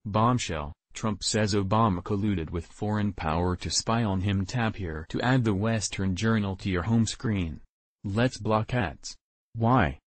Bombshell, Trump says Obama colluded with foreign power to spy on him. Tap here to add the Western Journal to your home screen. Let's block ads. Why?